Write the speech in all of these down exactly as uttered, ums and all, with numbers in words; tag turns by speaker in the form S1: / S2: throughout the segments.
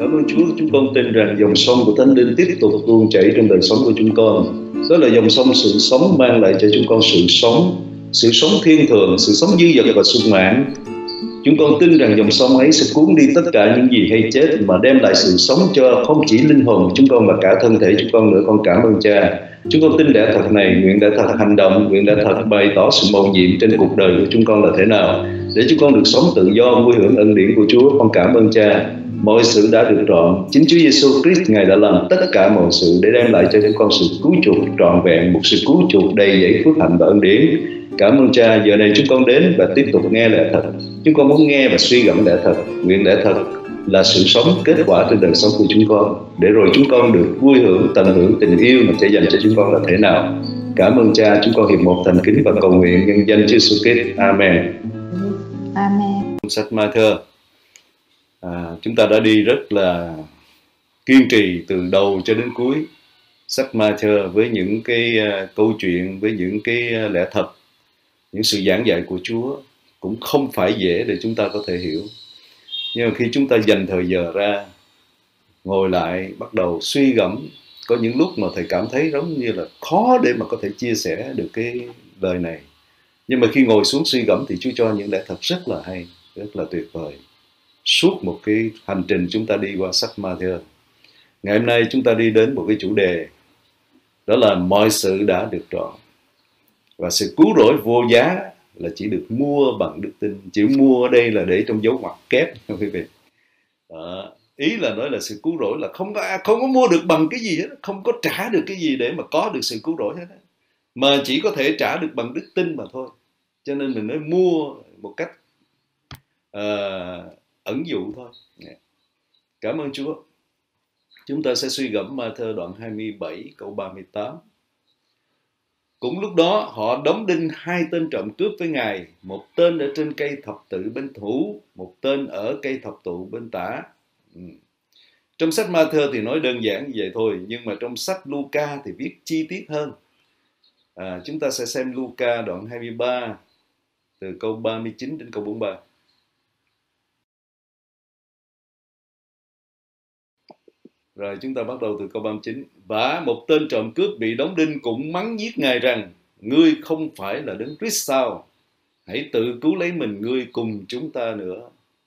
S1: Cảm ơn Chúa, chúng con tin rằng dòng sông của Thánh Linh tiếp tục tuôn chảy trong đời sống của chúng con. Đó là dòng sông sự sống mang lại cho chúng con sự sống, sự sống thiên thường, sự sống dư dật và sung mãn. Chúng con tin rằng dòng sông ấy sẽ cuốn đi tất cả những gì hay chết mà đem lại sự sống cho không chỉ linh hồn của chúng con mà cả thân thể chúng con nữa. Con cảm ơn Cha. Chúng con tin lẽ thật này, nguyện lẽ thật hành động, nguyện lẽ thật bày tỏ sự mầu nhiệm trên cuộc đời của chúng con là thế nào, để chúng con được sống tự do, vui hưởng ân điển của Chúa. Con cảm ơn Cha. Mọi sự đã được trọn, chính Chúa Giêsu Christ Ngài đã làm tất cả mọi sự để đem lại cho chúng con sự cứu chuộc trọn vẹn, một sự cứu chuộc đầy dẫy phước hạnh và ân điển. Cảm ơn Cha. Giờ này chúng con đến và tiếp tục nghe lẽ thật. Chúng con muốn nghe và suy gẫm lẽ thật. Nguyện lẽ thật là sự sống kết quả trên đời sống của chúng con, để rồi chúng con được vui hưởng, tận hưởng tình yêu mà Cha dành cho chúng con là thế nào. Cảm ơn Cha. Chúng con hiệp một thành kính và cầu nguyện nhân danh Chúa Giêsu Christ. Amen.
S2: Amen.
S1: Sách Ma-thơ, à, chúng ta đã đi rất là kiên trì từ đầu cho đến cuối sách Ma-thơ với những cái uh, câu chuyện, với những cái uh, lẽ thật, những sự giảng dạy của Chúa cũng không phải dễ để chúng ta có thể hiểu. Nhưng mà khi chúng ta dành thời giờ ra, ngồi lại, bắt đầu suy gẫm, có những lúc mà thầy cảm thấy giống như là khó để mà có thể chia sẻ được cái lời này. Nhưng mà khi ngồi xuống suy gẫm thì Chúa cho những lẽ thật rất là hay, rất là tuyệt vời. Suốt một cái hành trình chúng ta đi qua sách Ma-thơ. Ngày hôm nay chúng ta đi đến một cái chủ đề, đó là mọi sự đã được trọn. Và sự cứu rỗi vô giá là chỉ được mua bằng đức tin. Chữ mua ở đây là để trong dấu ngoặc kép, quý vị. Đó. Ý là nói là sự cứu rỗi là không có không có mua được bằng cái gì hết, không có trả được cái gì để mà có được sự cứu rỗi hết, mà chỉ có thể trả được bằng đức tin mà thôi. Cho nên mình nói mua một cách uh, ẩn dụ thôi. Cảm ơn Chúa. Chúng ta sẽ suy gẫm Ma-thơ đoạn hai mươi bảy câu ba mươi tám. Cũng lúc đó họ đóng đinh hai tên trộm cướp với Ngài, một tên ở trên cây thập tự bên thủ, một tên ở cây thập tự bên tả. Ừ. Trong sách Ma-thơ thì nói đơn giản như vậy thôi, nhưng mà trong sách Luca thì viết chi tiết hơn. À, chúng ta sẽ xem Luca đoạn hai mươi ba từ câu ba mươi chín đến câu bốn mươi ba. Rồi chúng ta bắt đầu từ câu ba mươi chín. Và một tên trộm cướp bị đóng đinh cũng mắng nhiếc Ngài rằng: Ngươi không phải là Đấng Christ sao? Hãy tự cứu lấy mình ngươi cùng chúng ta nữa.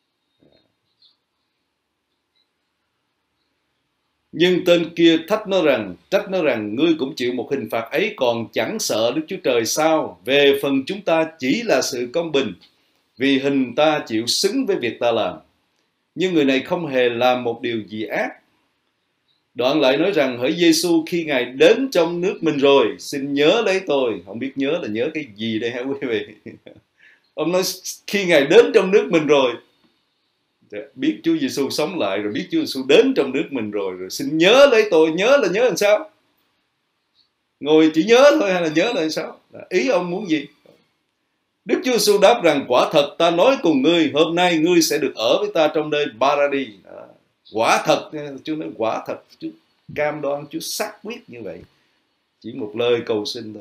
S1: Nhưng tên kia thách nó rằng, trách nó rằng: Ngươi cũng chịu một hình phạt ấy, còn chẳng sợ Đức Chúa Trời sao? Về phần chúng ta chỉ là sự công bình, vì hình ta chịu xứng với việc ta làm. Nhưng người này không hề làm một điều gì ác. Đoạn lại nói rằng: hỡi Giêsu, khi Ngài đến trong nước mình rồi, xin nhớ lấy tôi. Không biết nhớ là nhớ cái gì đây hả quý vị? Ông nói khi Ngài đến trong nước mình rồi, biết Chúa Giêsu sống lại rồi, biết Chúa Giêsu đến trong nước mình rồi, rồi xin nhớ lấy tôi. Nhớ là nhớ làm sao? Ngồi chỉ nhớ thôi hay là nhớ là làm sao? Ý ông muốn gì? Đức Chúa Giêsu đáp rằng: quả thật ta nói cùng ngươi, hôm nay ngươi sẽ được ở với ta trong nơi Paradis. Quả thật, Chúa nói quả thật, Chúa cam đoan, Chúa xác quyết như vậy. Chỉ một lời cầu xin thôi.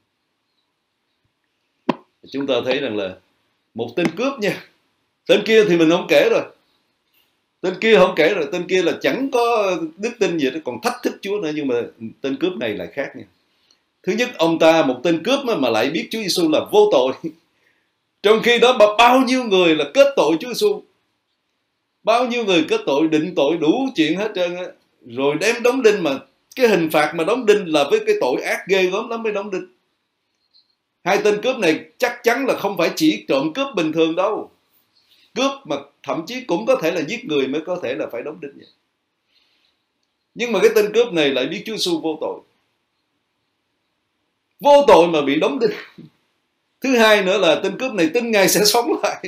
S1: Chúng ta thấy rằng là một tên cướp nha. Tên kia thì mình không kể rồi. Tên kia không kể rồi, tên kia là chẳng có đức tin gì đó, còn thách thức Chúa nữa. Nhưng mà tên cướp này lại khác nha. Thứ nhất, ông ta một tên cướp mà lại biết Chúa Giêsu là vô tội. Trong khi đó bao nhiêu người là kết tội Chúa Giêsu. Bao nhiêu người kết tội, định tội đủ chuyện hết trơn á. Rồi đem đóng đinh, mà cái hình phạt mà đóng đinh là với cái tội ác ghê gớm lắm mới đóng đinh. Hai tên cướp này chắc chắn là không phải chỉ trộm cướp bình thường đâu. Cướp mà thậm chí cũng có thể là giết người mới có thể là phải đóng đinh vậy. Nhưng mà cái tên cướp này lại biết Chúa Giêsu vô tội. Vô tội mà bị đóng đinh. Thứ hai nữa là tên cướp này tin Ngài sẽ sống lại.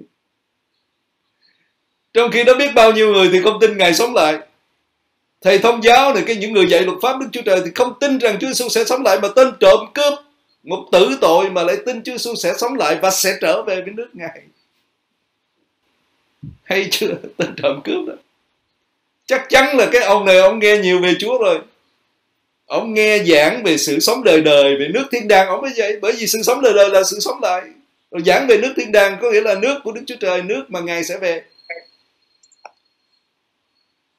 S1: Trong khi đó biết bao nhiêu người thì không tin Ngài sống lại. Thầy thông giáo này, cái những người dạy luật pháp Đức Chúa Trời thì không tin rằng Chúa Giêsu sẽ sống lại, mà tên trộm cướp, một tử tội mà lại tin Chúa Giêsu sẽ sống lại và sẽ trở về với nước Ngài. Hay chưa? Tên trộm cướp đó. Chắc chắn là cái ông này ông nghe nhiều về Chúa rồi. Ông nghe giảng về sự sống đời đời, về nước thiên đàng, ông mới vậy. Bởi vì sự sống đời đời là sự sống lại. Rồi giảng về nước thiên đàng có nghĩa là nước của Đức Chúa Trời, nước mà Ngài sẽ về.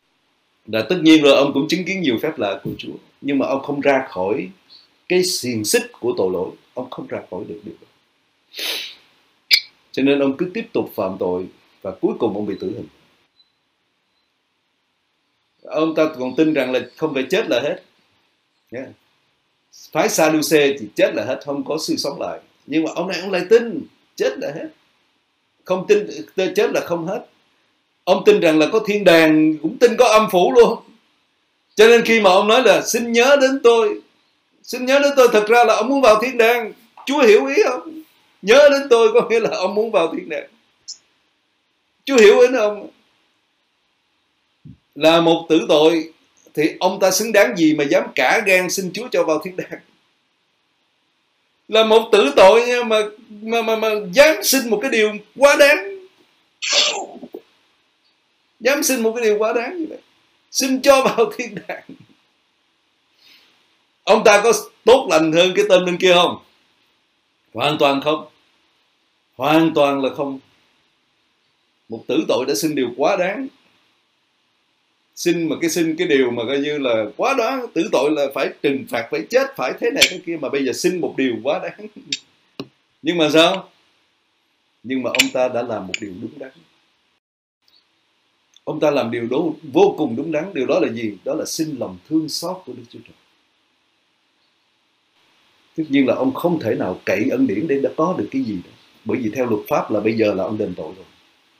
S1: Là tất nhiên rồi, ông cũng chứng kiến nhiều phép lạ của Chúa, nhưng mà ông không ra khỏi cái xiềng xích của tội lỗi. Ông không ra khỏi được điều đó. Cho nên ông cứ tiếp tục phạm tội, và cuối cùng ông bị tử hình. Ông ta còn tin rằng là không phải chết là hết. Yeah. Phái Sadducee thì chết là hết, không có sự sống lại. Nhưng mà ông này ông lại tin chết là hết. Không tin chết là không hết. Ông tin rằng là có thiên đàng, cũng tin có âm phủ luôn. Cho nên khi mà ông nói là xin nhớ đến tôi, xin nhớ đến tôi, thật ra là ông muốn vào thiên đàng. Chúa hiểu ý không? Nhớ đến tôi có nghĩa là ông muốn vào thiên đàng. Chúa hiểu ý ông. Là một tử tội thì ông ta xứng đáng gì mà dám cả gan xin Chúa cho vào thiên đàng? Là một tử tội nha, mà, mà, mà, mà dám xin một cái điều quá đáng. Dám xin một cái điều quá đáng như vậy, xin cho vào thiên đàng. Ông ta có tốt lành hơn cái tên bên kia không? Hoàn toàn không. Hoàn toàn là không. Một tử tội đã xin điều quá đáng. Xin mà cái xin cái điều mà coi như là quá đáng. Tử tội là phải trừng phạt, phải chết, phải thế này thế kia, mà bây giờ xin một điều quá đáng. Nhưng mà sao? Nhưng mà ông ta đã làm một điều đúng đắn. Ông ta làm điều đó vô cùng đúng đắn. Điều đó là gì? Đó là xin lòng thương xót của Đức Chúa Trời. Tất nhiên là ông không thể nào cậy ân điển để đã có được cái gì đó. Bởi vì theo luật pháp là bây giờ là ông đền tội rồi.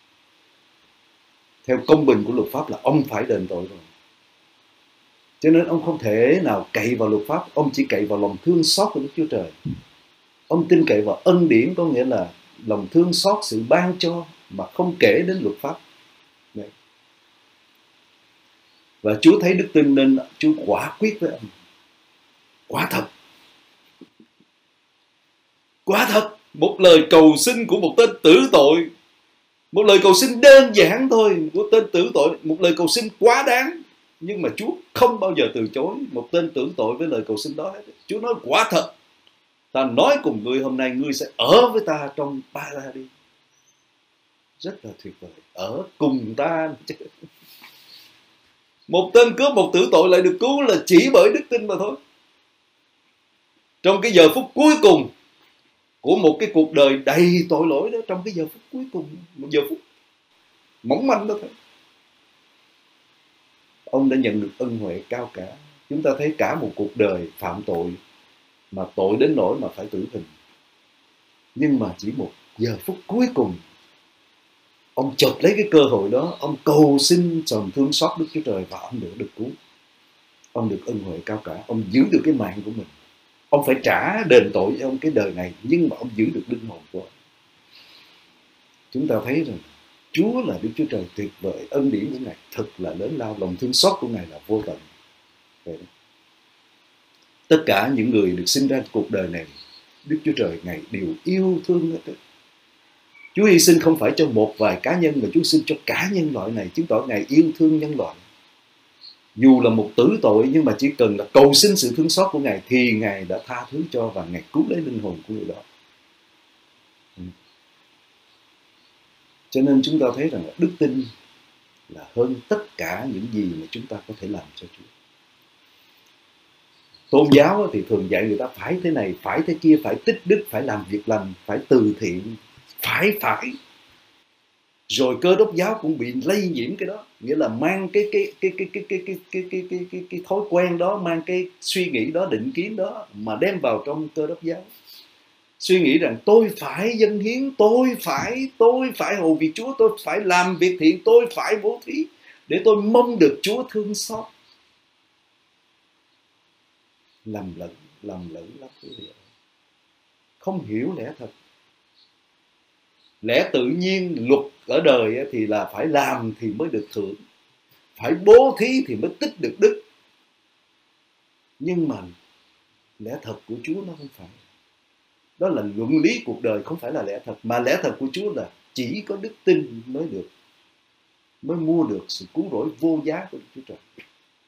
S1: Theo công bình của luật pháp là ông phải đền tội rồi. Cho nên ông không thể nào cậy vào luật pháp. Ông chỉ cậy vào lòng thương xót của Đức Chúa Trời. Ông tin cậy vào ân điển, có nghĩa là lòng thương xót, sự ban cho mà không kể đến luật pháp. Đấy. Và Chúa thấy đức tin nên Chúa quả quyết với ông. Quả thật. Quả thật. Một lời cầu xin của một tên tử tội, một lời cầu xin đơn giản thôi của tên tử tội, một lời cầu xin quá đáng, nhưng mà Chúa không bao giờ từ chối một tên tử tội với lời cầu xin đó hết. Chúa nói quả thật, ta nói cùng ngươi hôm nay, ngươi sẽ ở với ta trong Paradis. Rất là tuyệt vời, ở cùng ta. Một tên cướp, một tử tội lại được cứu là chỉ bởi đức tin mà thôi. Trong cái giờ phút cuối cùng của một cái cuộc đời đầy tội lỗi đó, trong cái giờ phút cuối cùng, một giờ phút mỏng manh đó thôi, ông đã nhận được ân huệ cao cả. Chúng ta thấy cả một cuộc đời phạm tội, mà tội đến nỗi mà phải tử hình, nhưng mà chỉ một giờ phút cuối cùng, ông chợt lấy cái cơ hội đó, ông cầu xin lòng thương xót Đức Chúa Trời, và ông được được cứu. Ông được ân huệ cao cả, ông giữ được cái mạng của mình. Ông phải trả đền tội cho ông cái đời này, nhưng mà ông giữ được linh hồn của ông. Chúng ta thấy rằng Chúa là Đức Chúa Trời tuyệt vời, ân điển của Ngài thật là lớn lao, lòng thương xót của Ngài là vô tận. Vậy tất cả những người được sinh ra cuộc đời này, Đức Chúa Trời Ngài đều yêu thương hết. Chúa hy sinh không phải cho một vài cá nhân, mà Chúa sinh cho cả nhân loại này, chứng tỏ Ngài yêu thương nhân loại. Dù là một tử tội, nhưng mà chỉ cần là cầu xin sự thương xót của Ngài thì Ngài đã tha thứ cho, và Ngài cứu lấy linh hồn của người đó. Cho nên chúng ta thấy rằng là đức tin là hơn tất cả những gì mà chúng ta có thể làm cho Chúa. Tôn giáo thì thường dạy người ta phải thế này, phải thế kia, phải tích đức, phải làm việc lành, phải từ thiện, phải phải. Rồi Cơ Đốc giáo cũng bị lây nhiễm cái đó, nghĩa là mang cái cái cái cái cái cái cái cái cái cái cái, cái thói quen đó, mang cái suy nghĩ đó, định kiến đó mà đem vào trong Cơ Đốc giáo. Suy nghĩ rằng tôi phải dâng hiến, tôi phải tôi phải hầu việc Chúa, tôi phải làm việc thiện, tôi phải bố thí để tôi mong được Chúa thương xót. Lầm lẫn, lầm lẫn lắm quý vị. Không hiểu lẽ thật. Lẽ tự nhiên luật ở đời thì là phải làm thì mới được thưởng, phải bố thí thì mới tích được đức. Nhưng mà lẽ thật của Chúa nó không phải. Đó là luận lý cuộc đời, không phải là lẽ thật. Mà lẽ thật của Chúa là chỉ có đức tin mới được, mới mua được sự cứu rỗi vô giá của Đức Chúa Trời.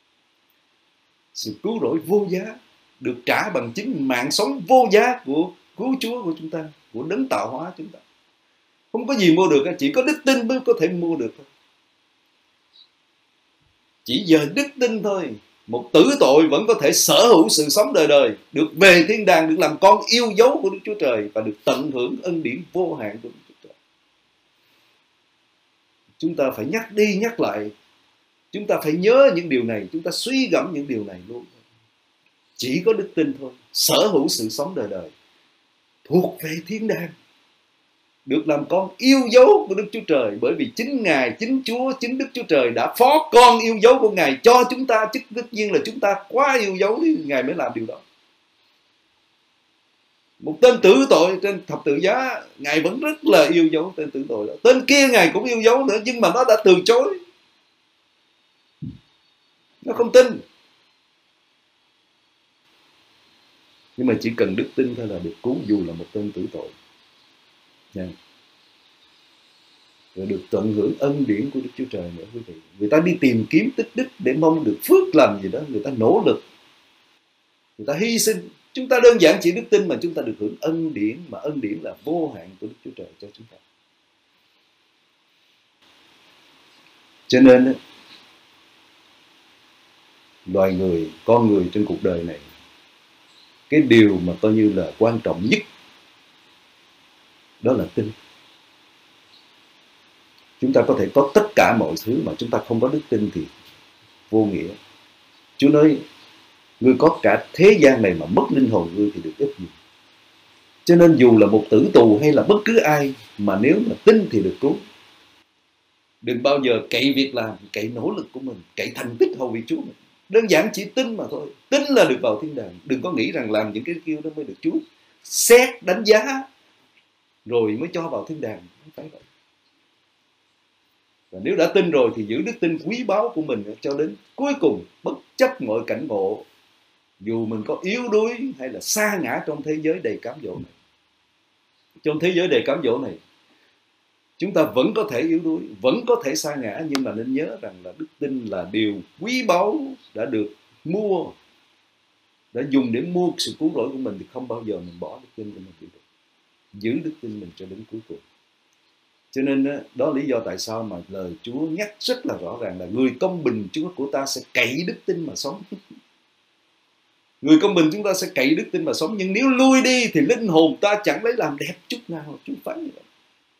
S1: Sự cứu rỗi vô giá được trả bằng chính mạng sống vô giá của cứu Chúa của chúng ta, của đấng tạo hóa chúng ta. Không có gì mua được, chỉ có đức tin mới có thể mua được thôi. Chỉ nhờ đức tin thôi, một tử tội vẫn có thể sở hữu sự sống đời đời, được về thiên đàng, được làm con yêu dấu của Đức Chúa Trời và được tận hưởng ân điển vô hạn của Đức Chúa Trời. Chúng ta phải nhắc đi nhắc lại, chúng ta phải nhớ những điều này, chúng ta suy gẫm những điều này luôn. Chỉ có đức tin thôi, sở hữu sự sống đời đời, thuộc về thiên đàng, được làm con yêu dấu của Đức Chúa Trời, bởi vì chính Ngài, chính Chúa, chính Đức Chúa Trời đã phó con yêu dấu của Ngài cho chúng ta. Chứ tất nhiên là chúng ta quá yêu dấu thì Ngài mới làm điều đó. Một tên tử tội trên thập tự giá, Ngài vẫn rất là yêu dấu tên tử tội đó. Tên kia Ngài cũng yêu dấu nữa, nhưng mà nó đã từ chối, nó không tin. Nhưng mà chỉ cần đức tin thôi là được cứu, dù là một tên tử tội. Yeah. Rồi được tận hưởng ân điển của Đức Chúa Trời nữa quý vị. Người ta đi tìm kiếm tích đức để mong được phước làm gì đó, người ta nỗ lực, người ta hy sinh. Chúng ta đơn giản chỉ đức tin mà chúng ta được hưởng ân điển, mà ân điển là vô hạn của Đức Chúa Trời cho chúng ta. Cho nên loài người, con người trên cuộc đời này, cái điều mà coi như là quan trọng nhất đó là tin. Chúng ta có thể có tất cả mọi thứ mà chúng ta không có đức tin thì vô nghĩa. Chúa nói, ngươi có cả thế gian này mà mất linh hồn ngươi thì được ích gì. Cho nên dù là một tử tù hay là bất cứ ai, mà nếu mà tin thì được cứu. Đừng bao giờ cậy việc làm, cậy nỗ lực của mình, cậy thành tích hầu vị Chúa mình. Đơn giản chỉ tin mà thôi. Tin là được vào thiên đàng. Đừng có nghĩ rằng làm những cái kia đó mới được Chúa xét, đánh giá rồi mới cho vào thiên đàng. Không phải vậy. Và nếu đã tin rồi thì giữ đức tin quý báu của mình cho đến cuối cùng, bất chấp mọi cảnh ngộ, dù mình có yếu đuối hay là sa ngã trong thế giới đầy cám dỗ này. Trong thế giới đầy cám dỗ này, chúng ta vẫn có thể yếu đuối, vẫn có thể sa ngã, nhưng mà nên nhớ rằng là đức tin là điều quý báu đã được mua, đã dùng để mua sự cứu rỗi của mình, thì không bao giờ mình bỏ đức tin của mình đi được. Giữ đức tin mình cho đến cuối cùng. Cho nên đó là lý do tại sao mà lời Chúa nhắc rất là rõ ràng là người công bình Chúa của ta sẽ cậy đức tin mà sống. Người công bình chúng ta sẽ cậy đức tin mà sống, nhưng nếu lui đi thì linh hồn ta chẳng lấy làm đẹp chút nào. Chúa phán như vậy.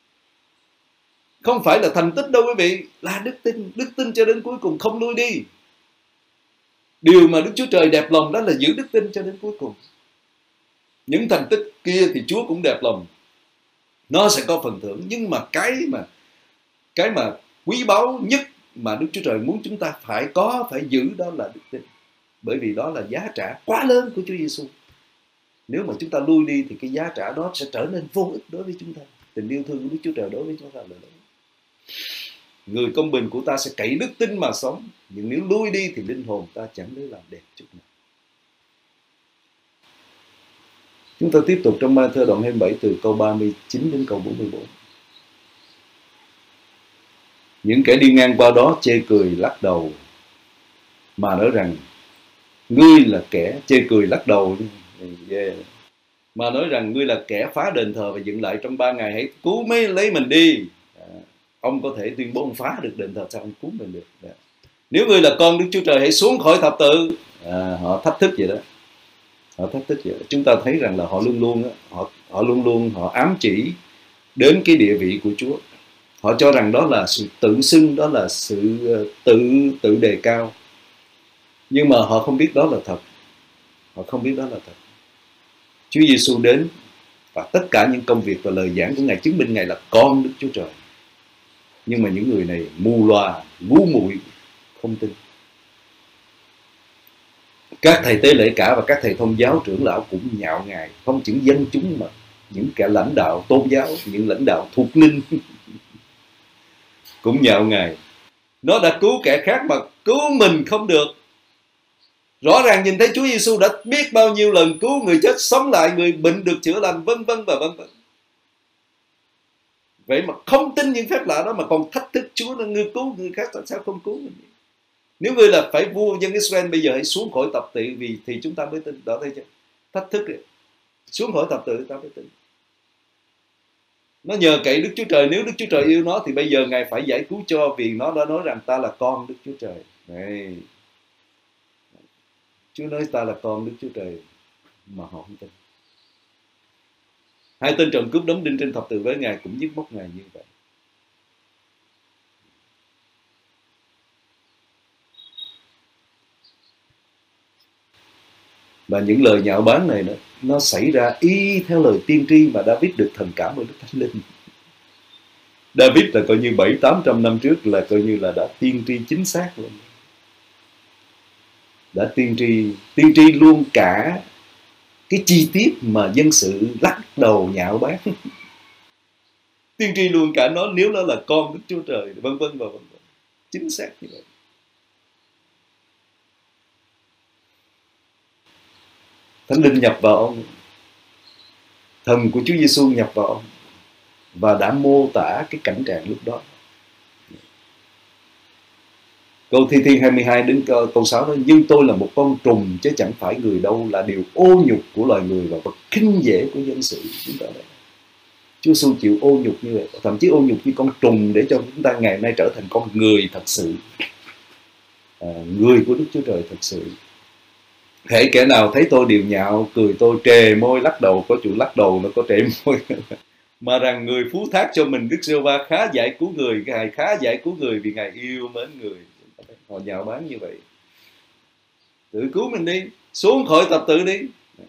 S1: Không phải là thành tích đâu quý vị, là đức tin. Đức tin cho đến cuối cùng, không lui đi. Điều mà Đức Chúa Trời đẹp lòng đó là giữ đức tin cho đến cuối cùng. Những thành tích kia thì Chúa cũng đẹp lòng, nó sẽ có phần thưởng. Nhưng mà cái mà cái mà quý báu nhất mà Đức Chúa Trời muốn chúng ta phải có, phải giữ, đó là đức tin. Bởi vì đó là giá trả quá lớn của Chúa Giêsu. Nếu mà chúng ta lui đi thì cái giá trả đó sẽ trở nên vô ích đối với chúng ta. Tình yêu thương của Đức Chúa Trời đối với chúng ta là lớn. Người công bình của ta sẽ cậy đức tin mà sống, nhưng nếu lui đi thì linh hồn ta chẳng lấy làm đẹp chút nào. Chúng ta tiếp tục trong Ma-thơ đoạn hai mươi bảy từ câu ba mươi chín đến câu bốn mươi bốn. Những kẻ đi ngang qua đó chê cười lắc đầu, mà nói rằng ngươi là kẻ chê cười lắc đầu, yeah. Mà nói rằng ngươi là kẻ phá đền thờ và dựng lại trong ba ngày, hãy cứu mấy lấy mình đi. À, ông có thể tuyên bố ông phá được đền thờ, sao ông cứu mình được? À, nếu ngươi là con Đức Chúa Trời hãy xuống khỏi thập tự. À, họ thách thức vậy đó. Họ thách thức vậy đó. Chúng ta thấy rằng là họ luôn luôn họ họ luôn luôn họ ám chỉ đến cái địa vị của Chúa. Họ cho rằng đó là sự tự xưng, đó là sự tự tự đề cao. Nhưng mà họ không biết đó là thật. Họ không biết đó là thật. Chúa Giêsu đến và tất cả những công việc và lời giảng của Ngài chứng minh Ngài là con Đức Chúa Trời. Nhưng mà những người này mù loà, ngu muội, không tin. Các thầy tế lễ cả và các thầy thông giáo trưởng lão cũng nhạo Ngài, không chỉ dân chúng mà những kẻ lãnh đạo tôn giáo, những lãnh đạo thuộc linh cũng nhạo Ngài. Nó đã cứu kẻ khác mà cứu mình không được. Rõ ràng nhìn thấy Chúa Giêsu đã biết bao nhiêu lần cứu người chết sống lại, người bệnh được chữa lành, vân vân và vân vân. Vậy mà không tin những phép lạ đó mà còn thách thức Chúa là người cứu người khác, tại sao không cứu mình? Nếu ngươi là phải vua dân Israel bây giờ hãy xuống khỏi tập tự, vì thì chúng ta mới tin. Đó thấy chưa? Thách thức rồi. Xuống khỏi tập tự ta mới tin. Nó nhờ cậy Đức Chúa Trời. Nếu Đức Chúa Trời yêu nó thì bây giờ Ngài phải giải cứu cho, vì nó đã nói rằng ta là con Đức Chúa Trời. Này, Chúa nói ta là con Đức Chúa Trời mà họ không tin. Hai tên trộm cướp đóng đinh trên thập tự với Ngài cũng giết móc Ngài như vậy. Và những lời nhạo báng này đó, nó xảy ra y theo lời tiên tri mà David được thần cảm bởi Đức Thánh Linh. David là coi như bảy tám trăm năm trước là coi như là đã tiên tri chính xác luôn. Đã tiên tri, tiên tri luôn cả cái chi tiết mà dân sự lắc đầu nhạo báng. Tiên tri luôn cả nó, nếu nó là con Đức Chúa Trời, vân vân và vân vân. Chính xác như vậy. Thánh Linh nhập vào ông, thần của Chúa Giêsu nhập vào ông và đã mô tả cái cảnh trạng lúc đó. Câu Thi Thiên hai mươi hai đến câu sáu đó: nhưng tôi là một con trùng chứ chẳng phải người đâu, là điều ô nhục của loài người và vật khinh dễ của dân sự. Chúng ta đây, Chúa Giêsu chịu ô nhục như vậy, thậm chí ô nhục như con trùng để cho chúng ta ngày nay trở thành con người thật sự, à, người của Đức Chúa Trời thật sự. Hễ kẻ nào thấy tôi đều nhạo, cười tôi, trề môi lắc đầu, có chủ lắc đầu nó có trề môi mà rằng người phú thác cho mình Đức Giê-hô-va khá giải cứu người, Ngài khá giải cứu người vì Ngài yêu mến người. Họ nhạo báng như vậy. Tự cứu mình đi, xuống khỏi thập tự đi.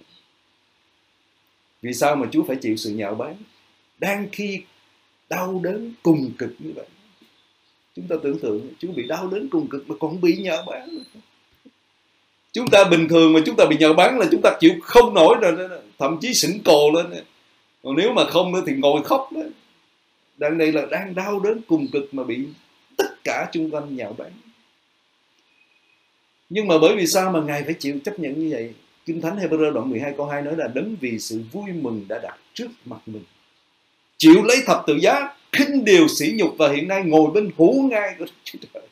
S1: Vì sao mà Chúa phải chịu sự nhạo báng đang khi đau đớn cùng cực như vậy? Chúng ta tưởng tượng Chúa bị đau đớn cùng cực mà còn bị nhạo báng. Chúng ta bình thường mà chúng ta bị nhạo báng là chúng ta chịu không nổi rồi, thậm chí sỉnh cồ lên. Còn nếu mà không nữa thì ngồi khóc đó. Đang đây là đang đau đớn cùng cực mà bị tất cả chung quanh nhạo báng. Nhưng mà bởi vì sao mà Ngài phải chịu chấp nhận như vậy? Kinh Thánh Hebrew đoạn mười hai câu hai nói là đấng vì sự vui mừng đã đặt trước mặt mình, chịu lấy thập tự giá, khinh điều sỉ nhục và hiện nay ngồi bên hữu ngai của Đức Chúa Trời.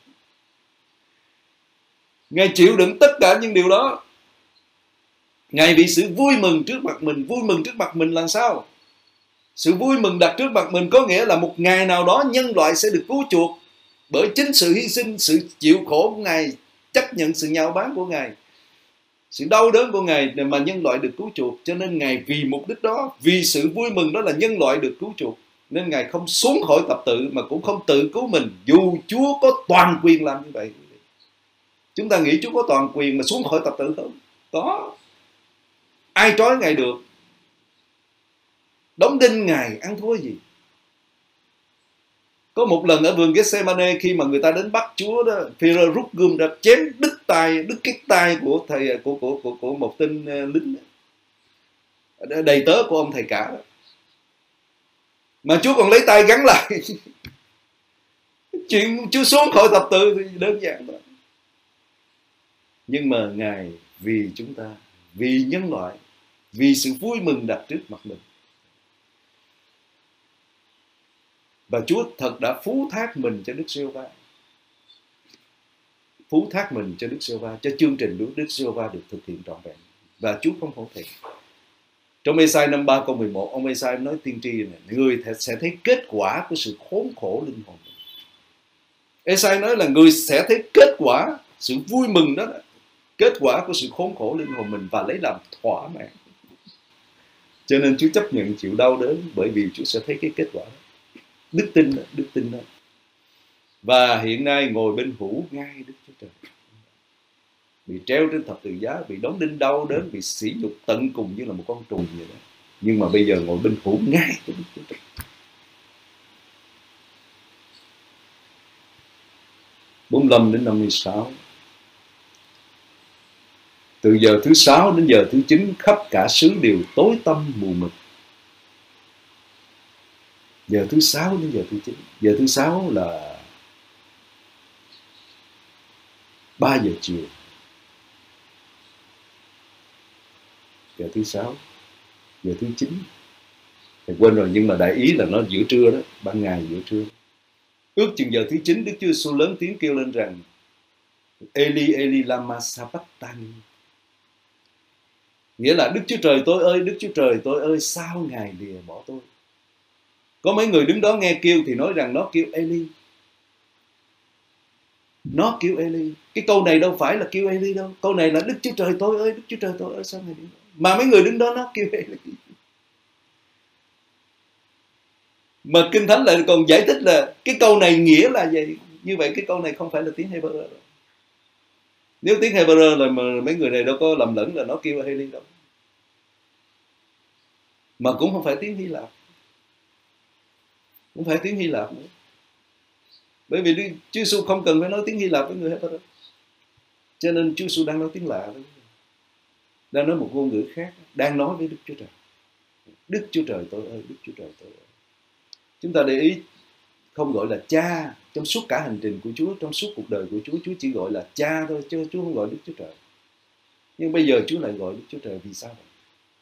S1: Ngài chịu đựng tất cả những điều đó. Ngài vì sự vui mừng trước mặt mình. Vui mừng trước mặt mình là sao? Sự vui mừng đặt trước mặt mình có nghĩa là một ngày nào đó nhân loại sẽ được cứu chuộc bởi chính sự hy sinh, sự chịu khổ của Ngài, chấp nhận sự nhạo báng của Ngài, sự đau đớn của Ngài để mà nhân loại được cứu chuộc. Cho nên Ngài vì mục đích đó, vì sự vui mừng đó là nhân loại được cứu chuộc, nên Ngài không xuống khỏi thập tự mà cũng không tự cứu mình, dù Chúa có toàn quyền làm như vậy. Chúng ta nghĩ Chúa có toàn quyền mà xuống khỏi thập tự không? Có. Ai trói Ngài được? Đóng đinh Ngài ăn thua gì? Có một lần ở vườn Gethsemane, khi mà người ta đến bắt Chúa đó, Phi-rơ rút gươm ra chém đứt tay, đứt cái tay của thầy của của của, của một tên lính đó, đầy tớ của ông thầy cả đó. Mà Chúa còn lấy tay gắn lại. Chuyện Chúa xuống khỏi thập tự thì đơn giản đó. Nhưng mà Ngài vì chúng ta, vì nhân loại, vì sự vui mừng đặt trước mặt mình. Và Chúa thật đã phú thác mình cho Đức Giê-hô-va. Phú thác mình cho Đức Giê-hô-va, cho chương trình của Đức Giê-hô-va được thực hiện trọn vẹn. Và Chúa không hổ thẹn. Trong Ê-sai năm ba câu mười một, ông Ê-sai nói tiên tri này: người sẽ thấy kết quả của sự khốn khổ linh hồn. Ê-sai nói là người sẽ thấy kết quả, sự vui mừng đó, đó, kết quả của sự khốn khổ linh hồn mình và lấy làm thỏa mãn. Cho nên Chúa chấp nhận chịu đau đớn bởi vì Chúa sẽ thấy cái kết quả đó. Đức tin đó, đức tin đó. Và hiện nay ngồi bên hữu ngai Đức Chúa Trời, bị treo trên thập tự giá, bị đóng đinh đau đớn, bị sỉ nhục tận cùng như là một con trùng vậy đó. Nhưng mà bây giờ ngồi bên hữu ngai của Đức Chúa Trời. bốn mươi lăm đến năm mươi sáu. Từ giờ thứ sáu đến giờ thứ chín, khắp cả xứ đều tối tăm mù mịt. Giờ thứ sáu đến giờ thứ chín. Giờ thứ sáu là ba giờ chiều. Giờ thứ sáu. Giờ thứ chín. Thầy quên rồi, nhưng mà đại ý là nó giữa trưa đó, ban ngày giữa trưa. Ước chừng giờ thứ chín, Đức Chúa Giêsu lớn tiếng kêu lên rằng: Eli Eli lama sabachthani. Nghĩa là Đức Chúa Trời tôi ơi, Đức Chúa Trời tôi ơi, sao Ngài lìa bỏ tôi? Có mấy người đứng đó nghe kêu thì nói rằng nó kêu Eli. Nó kêu Eli. Cái câu này đâu phải là kêu Eli đâu. Câu này là Đức Chúa Trời tôi ơi, Đức Chúa Trời tôi ơi. Sao này đứng đó? Mà mấy người đứng đó nó kêu Eli. Mà Kinh Thánh lại còn giải thích là cái câu này nghĩa là gì. Như vậy cái câu này không phải là tiếng Hebrew đâu. Nếu tiếng Hebrew là mà mấy người này đâu có lầm lẫn là nó kêu Eli đâu. Mà cũng không phải tiếng Hy Lạp. Cũng phải tiếng Hy Lạp nữa. Bởi vì Chúa Giêsu không cần phải nói tiếng Hy Lạp với người Hebrew. Cho nên Chúa Giêsu đang nói tiếng lạ. Đang nói một ngôn ngữ khác. Đang nói với Đức Chúa Trời. Đức Chúa Trời tôi ơi, Đức Chúa Trời tôi ơi. Chúng ta để ý không gọi là cha trong suốt cả hành trình của Chúa, trong suốt cuộc đời của Chúa, Chúa chỉ gọi là cha thôi, chứ Chúa không gọi Đức Chúa Trời. Nhưng bây giờ Chúa lại gọi Đức Chúa Trời, vì sao vậy?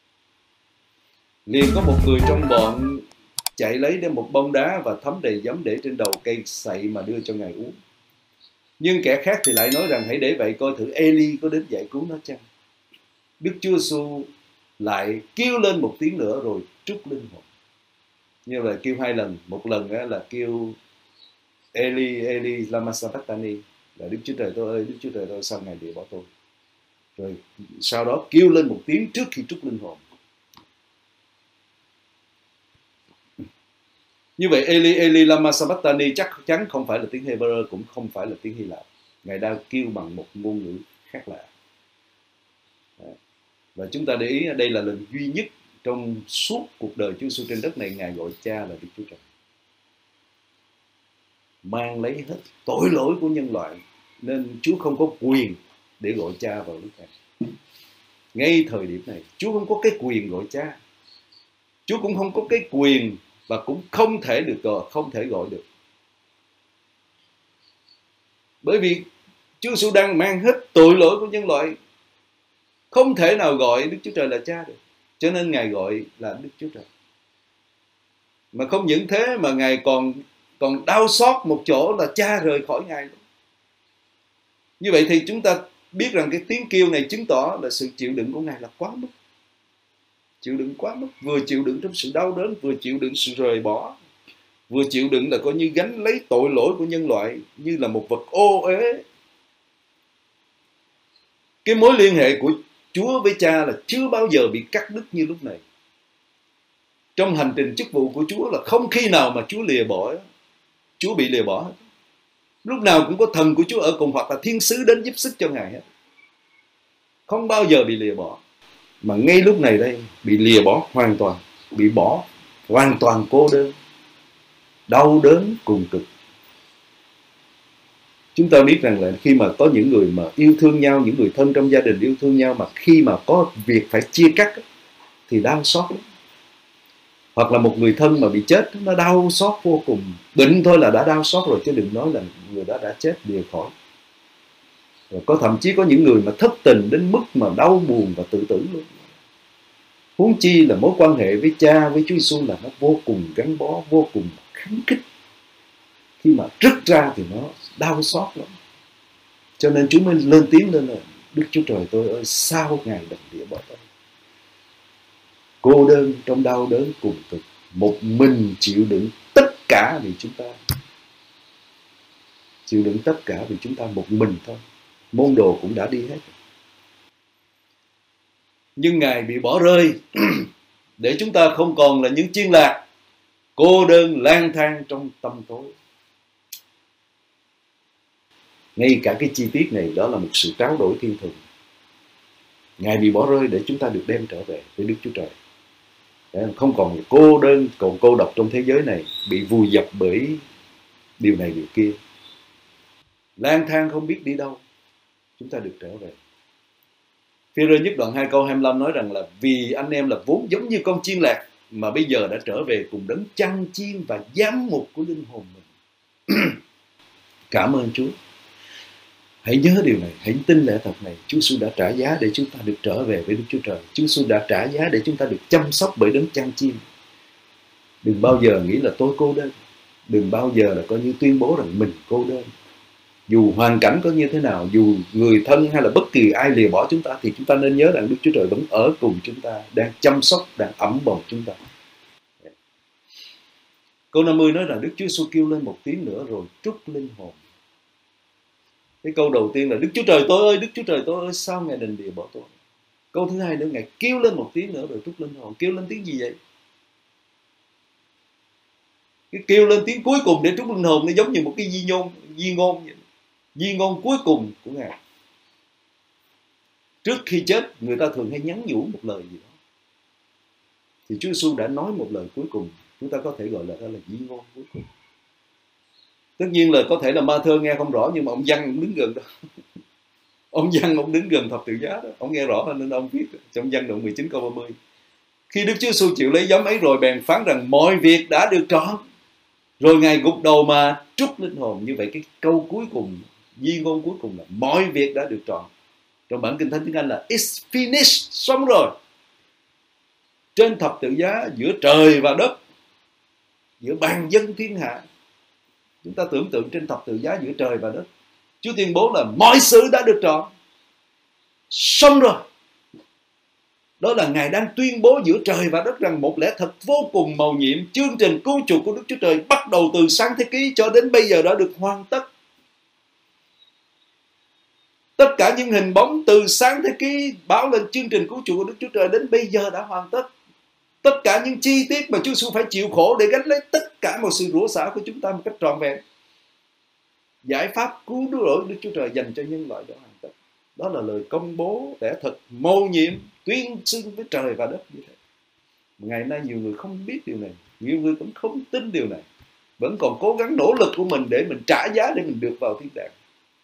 S1: Liền có một người trong bọn chạy lấy đến một bông đá và thấm đầy giấm để trên đầu cây sậy mà đưa cho Ngài uống. Nhưng kẻ khác thì lại nói rằng hãy để vậy coi thử Eli có đến giải cứu nó chăng. Đức Chúa Giêsu lại kêu lên một tiếng nữa rồi trút linh hồn. Như là kêu hai lần, một lần là kêu Eli, Eli, lama sabachthani, là Đức Chúa Trời tôi ơi, Đức Chúa Trời tôi sao Ngài lìa bỏ tôi. Rồi sau đó kêu lên một tiếng trước khi trút linh hồn. Như vậy Eli, Eli, lama sabachthani chắc chắn không phải là tiếng Hebrew, cũng không phải là tiếng Hy Lạp. Ngài đang kêu bằng một ngôn ngữ khác lạ. Và chúng ta để ý đây là lần duy nhất trong suốt cuộc đời Chúa Giêsu trên đất này Ngài gọi cha là Đức Chúa Trời. Mang lấy hết tội lỗi của nhân loại, nên Chúa không có quyền để gọi cha vào lúc này. Ngay thời điểm này Chúa không có cái quyền gọi cha. Chúa cũng không có cái quyền và cũng không thể được gọi, không thể gọi được. Bởi vì Chúa Giêsu đang mang hết tội lỗi của nhân loại, không thể nào gọi Đức Chúa Trời là cha được. Cho nên Ngài gọi là Đức Chúa Trời. Mà không những thế mà Ngài còn còn đau xót một chỗ là cha rời khỏi Ngài luôn. Như vậy thì chúng ta biết rằng cái tiếng kêu này chứng tỏ là sự chịu đựng của Ngài là quá mức. Chịu đựng quá mức. Vừa chịu đựng trong sự đau đớn, vừa chịu đựng sự rời bỏ, vừa chịu đựng là coi như gánh lấy tội lỗi của nhân loại như là một vật ô uế. Cái mối liên hệ của Chúa với cha là chưa bao giờ bị cắt đứt như lúc này. Trong hành trình chức vụ của Chúa là không khi nào mà Chúa lìa bỏ, Chúa bị lìa bỏ hết. Lúc nào cũng có thần của Chúa ở cùng, hoặc là thiên sứ đến giúp sức cho Ngài hết. Không bao giờ bị lìa bỏ. Mà ngay lúc này đây bị lìa bỏ hoàn toàn, bị bỏ hoàn toàn cô đơn, đau đớn cùng cực. Chúng ta biết rằng là khi mà có những người mà yêu thương nhau, những người thân trong gia đình yêu thương nhau, mà khi mà có việc phải chia cắt thì đau xót lắm. Hoặc là một người thân mà bị chết, nó đau xót vô cùng. Bệnh thôi là đã đau xót rồi, chứ đừng nói là người đó đã chết lìa khỏi. Rồi có thậm chí có những người mà thất tình đến mức mà đau buồn và tự tử luôn. Huống chi là mối quan hệ với cha, với Chúa Giêsu là nó vô cùng gắn bó, vô cùng kháng khích. Khi mà rứt ra thì nó đau xót lắm. Cho nên chúng mới lên tiếng lên là Đức Chúa Trời tôi ơi, sao Ngài đành địa bỏ tôi. Cô đơn trong đau đớn cùng cực, một mình chịu đựng tất cả vì chúng ta. Chịu đựng tất cả vì chúng ta một mình thôi. Môn đồ cũng đã đi hết. Nhưng Ngài bị bỏ rơi để chúng ta không còn là những chiên lạc cô đơn lang thang trong tâm tối. Ngay cả cái chi tiết này đó là một sự tráo đổi thiên thường. Ngài bị bỏ rơi để chúng ta được đem trở về với Đức Chúa Trời. Không còn cô đơn, còn cô độc trong thế giới này, bị vùi dập bởi điều này điều kia, lang thang không biết đi đâu. Chúng ta được trở về. Phi-rơ nhất đoạn hai câu hai mươi lăm nói rằng là vì anh em là vốn giống như con chiên lạc mà bây giờ đã trở về cùng đấng chăn chiên và giám mục của linh hồn mình. Cảm ơn Chúa. Hãy nhớ điều này, hãy tin lẽ thật này. Chúa Giêsu đã trả giá để chúng ta được trở về với Đức Chúa Trời. Chúa Giêsu đã trả giá để chúng ta được chăm sóc bởi đấng chăn chiên. Đừng bao giờ nghĩ là tôi cô đơn. Đừng bao giờ là coi như tuyên bố rằng mình cô đơn. Dù hoàn cảnh có như thế nào, dù người thân hay là bất kỳ ai lìa bỏ chúng ta, thì chúng ta nên nhớ rằng Đức Chúa Trời vẫn ở cùng chúng ta, đang chăm sóc, đang ẵm bồng chúng ta. Câu năm mươi nói là Đức Chúa Giêsu kêu lên một tiếng nữa rồi trút linh hồn. Cái câu đầu tiên là Đức Chúa Trời tôi ơi, Đức Chúa Trời tôi ơi, sao Ngài đền địa bỏ tôi? Câu thứ hai nữa, Ngài kêu lên một tiếng nữa rồi trút linh hồn. Kêu lên tiếng gì vậy? Cái kêu lên tiếng cuối cùng để trút linh hồn nó giống như một cái di ngôn, di ngôn vậy. Di ngôn cuối cùng của Ngài. Trước khi chết, người ta thường hay nhắn nhủ một lời gì đó. Thì Chúa Giêsu đã nói một lời cuối cùng. Chúng ta có thể gọi là đó là di ngôn cuối cùng. Tất nhiên là có thể là ma thơ nghe không rõ, nhưng mà ông Văn ông đứng gần đó. Ông Văn ông đứng gần thập tự giá đó, ông nghe rõ nên ông viết trong Văn đoạn mười chín câu ba mươi. Khi Đức Chúa Giêsu chịu lấy giấm ấy rồi bèn phán rằng mọi việc đã được trọn. Rồi Ngài gục đầu mà trút linh hồn. Như vậy cái câu cuối cùng, di ngôn cuối cùng là mọi việc đã được trọn. Trong bản Kinh Thánh tiếng Anh là it's finished, xong rồi. Trên thập tự giá giữa trời và đất, giữa bàn dân thiên hạ, chúng ta tưởng tượng trên thập tự giá giữa trời và đất, Chúa tuyên bố là mọi sự đã được trọn, xong rồi. Đó là Ngài đang tuyên bố giữa trời và đất rằng một lẽ thật vô cùng mầu nhiệm, chương trình cứu chuộc của Đức Chúa Trời bắt đầu từ sáng thế ký cho đến bây giờ đã được hoàn tất. Tất cả những hình bóng từ sáng thế ký báo lên chương trình cứu chuộc của Đức Chúa Trời đến bây giờ đã hoàn tất. Tất cả những chi tiết mà Chúa Giêsu phải chịu khổ để gánh lấy tất cả một sự rủa xả của chúng ta một cách trọn vẹn. Giải pháp cứu rỗi Đức Chúa Trời dành cho nhân loại đã hoàn tất. Đó là lời công bố lẽ thật mầu nhiệm, tuyên xưng với trời và đất như thế. Ngày nay nhiều người không biết điều này, nhiều người cũng không tin điều này, vẫn còn cố gắng nỗ lực của mình để mình trả giá để mình được vào thiên đàng.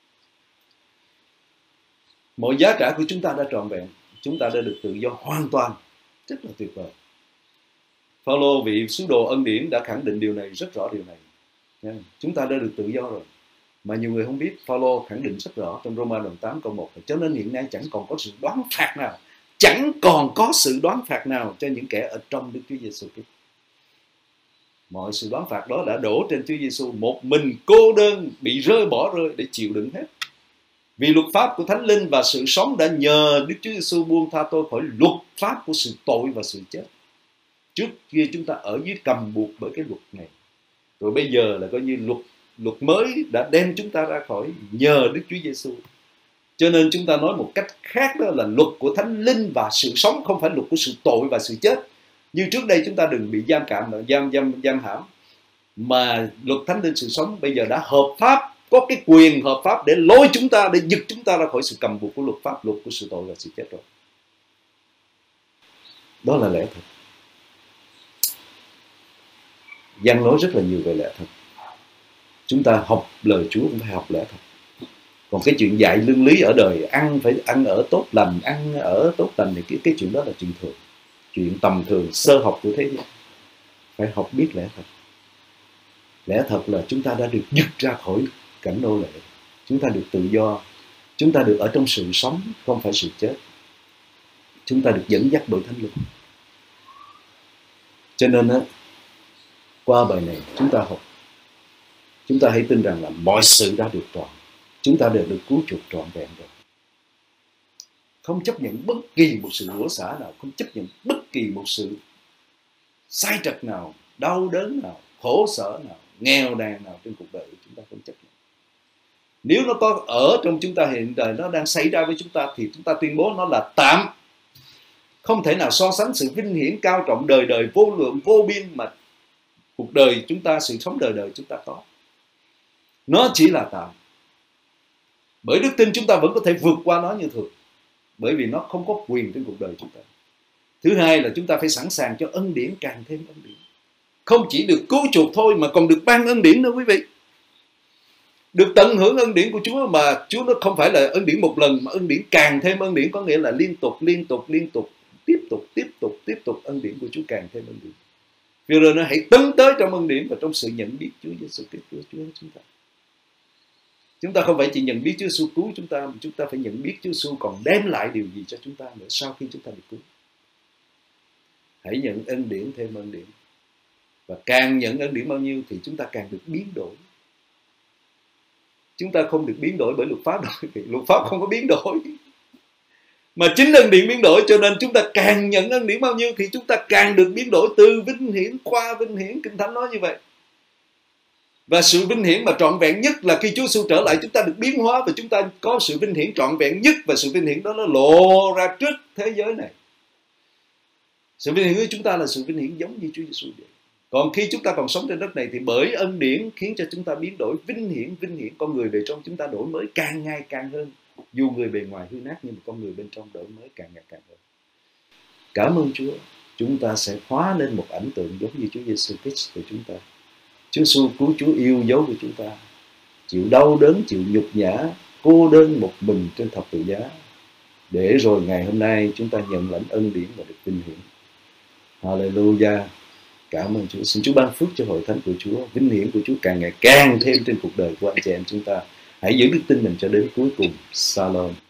S1: Mọi giá trả của chúng ta đã trọn vẹn, chúng ta đã được tự do hoàn toàn, rất là tuyệt vời. Phaolô vị sứ đồ ân điển đã khẳng định điều này, rất rõ điều này. Chúng ta đã được tự do rồi. Mà nhiều người không biết, Phaolô khẳng định rất rõ trong Roma đoạn tám câu một. Cho nên hiện nay chẳng còn có sự đoán phạt nào, chẳng còn có sự đoán phạt nào cho những kẻ ở trong Đức Chúa Giêsu Christ. Mọi sự đoán phạt đó đã đổ trên Chúa Giêsu, một mình cô đơn bị rơi bỏ rơi để chịu đựng hết. Vì luật pháp của Thánh Linh và sự sống đã nhờ Đức Chúa Giêsu buông tha tôi khỏi luật pháp của sự tội và sự chết. Trước kia chúng ta ở dưới cầm buộc bởi cái luật này, rồi bây giờ là coi như luật luật mới đã đem chúng ta ra khỏi nhờ Đức Chúa Giêsu. Cho nên chúng ta nói một cách khác, đó là luật của Thánh Linh và sự sống, không phải luật của sự tội và sự chết. Như trước đây chúng ta đừng bị giam cảm, giam giam giam hãm, mà luật Thánh Linh sự sống bây giờ đã hợp pháp, có cái quyền hợp pháp để lôi chúng ta, để giật chúng ta ra khỏi sự cầm buộc của luật pháp, luật của sự tội và sự chết rồi. Đó là lẽ thật. Giăng nói rất là nhiều về lẽ thật. Chúng ta học lời Chúa cũng phải học lẽ thật. Còn cái chuyện dạy lương lý ở đời, ăn phải ăn ở tốt lành, ăn ở tốt lành thì cái, cái chuyện đó là chuyện thường, chuyện tầm thường, sơ học của thế gian. Phải học biết lẽ thật. Lẽ thật là chúng ta đã được giật ra khỏi cảnh nô lệ, chúng ta được tự do, chúng ta được ở trong sự sống, không phải sự chết. Chúng ta được dẫn dắt bởi Thánh Linh. Cho nên á, qua bài này chúng ta học, chúng ta hãy tin rằng là mọi sự đã được trọn, chúng ta đều được cứu chuộc trọn vẹn rồi. Không chấp nhận bất kỳ một sự rủa xả nào, không chấp nhận bất kỳ một sự sai trật nào, đau đớn nào, khổ sở nào, nghèo nàn nào trên cuộc đời, chúng ta không chấp nhận. Nếu nó có ở trong chúng ta hiện đời, nó đang xảy ra với chúng ta, thì chúng ta tuyên bố nó là tạm. Không thể nào so sánh sự vinh hiển cao trọng đời đời vô lượng vô biên mà cuộc đời chúng ta, sự sống đời đời chúng ta có. Nó chỉ là tạm. Bởi đức tin chúng ta vẫn có thể vượt qua nó như thường, bởi vì nó không có quyền trên cuộc đời chúng ta. Thứ hai là chúng ta phải sẵn sàng cho ân điển càng thêm ân điển. Không chỉ được cứu chuộc thôi mà còn được ban ân điển nữa quý vị. Được tận hưởng ân điển của Chúa, mà Chúa nó không phải là ân điển một lần, mà ân điển càng thêm ân điển, có nghĩa là liên tục, liên tục, liên tục, tiếp tục, tiếp tục, tiếp tục ân điển của Chúa càng thêm ân điển. Vì rồi nó hãy tấn tới trong ân điển và trong sự nhận biết Chúa Giêsu Christ của Chúa chúng ta. Chúng ta không phải chỉ nhận biết Chúa Giêsu cứu chúng ta, mà chúng ta phải nhận biết Chúa Giêsu còn đem lại điều gì cho chúng ta nữa sau khi chúng ta được cứu. Hãy nhận ân điển thêm ân điển. Và càng nhận ân điển bao nhiêu thì chúng ta càng được biến đổi. Chúng ta không được biến đổi bởi luật pháp đâu. Luật pháp không có biến đổi, mà chính ân điển biến đổi. Cho nên chúng ta càng nhận ân điển bao nhiêu thì chúng ta càng được biến đổi từ vinh hiển qua vinh hiển. Kinh Thánh nói như vậy. Và sự vinh hiển mà trọn vẹn nhất là khi Chúa Giêsu trở lại, chúng ta được biến hóa và chúng ta có sự vinh hiển trọn vẹn nhất, và sự vinh hiển đó nó lộ ra trước thế giới này. Sự vinh hiển của chúng ta là sự vinh hiển giống như Chúa Giêsu vậy. Còn khi chúng ta còn sống trên đất này thì bởi ân điển khiến cho chúng ta biến đổi, vinh hiển vinh hiển con người bề trong chúng ta đổi mới càng ngày càng hơn. Dù người bề ngoài hư nát nhưng mà con người bên trong đổi mới càng ngày càng hơn. Cảm ơn Chúa, chúng ta sẽ hóa lên một ảnh tượng giống như Chúa Giêsu Christ của chúng ta. Chúa Giêsu cứu Chúa yêu dấu của chúng ta, chịu đau đớn, chịu nhục nhã, cô đơn một mình trên thập tự giá, để rồi ngày hôm nay chúng ta nhận lãnh ân điển và được vinh hiển. Hallelujah. Cảm ơn Chúa. Xin Chúa ban phước cho hội thánh của Chúa. Vinh hiển của Chúa càng ngày càng thêm trên cuộc đời của anh chị em chúng ta. Hãy giữ đức tin mình cho đến cuối cùng. Shalom.